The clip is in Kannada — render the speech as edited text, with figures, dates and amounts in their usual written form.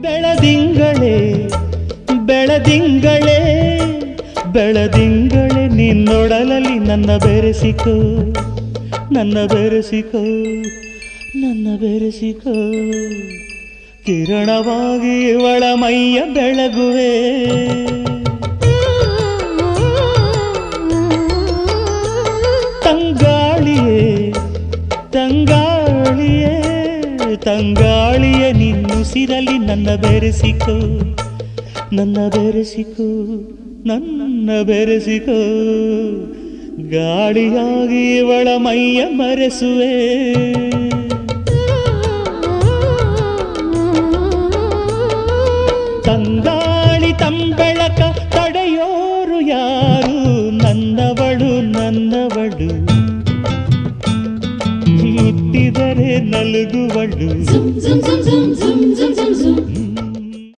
ಬೆಳದಿಂಗಳೇ ಬೆಳದಿಂಗಳೇ ಬೆಳದಿಂಗಳೇ ನಿನ್ನೊಡಲಲ್ಲಿ ನನ್ನ ಬೆರೆಸಿಕೋ ನನ್ನ ಬೆರೆಸಿಕೋ ನನ್ನ ಬೆರೆಸಿಕೋ ಕಿರಣವಾಗಿ ಇವಳ ಮೈಯ ಬೆಳಗುವೆ ತಂಗಾಳಿಯೇ ತಂಗಾಳಿಯೇ ತಂಗಾಳಿಯೇ ನಿನ್ನುಸಿರಲಿ ನನ್ನ ಬೆರೆಸಿಕೋ ನನ್ನ ಬೆರೆಸಿಕೋ ನನ್ನ ಬೆರೆಸಿಕೋ ಗಾಳಿಯಾಗಿ ಇವಳ ಮೈಯ ಮರೆಸುವೆ ತಂಗಾಳಿ ತಂಬೆಳಕ ತಡೆಯೋರು ಯಾರು ನನ್ನವಳು ನನ್ನವಳು ಮುಟ್ಟಿದರೆ ನಲುಗುವಳು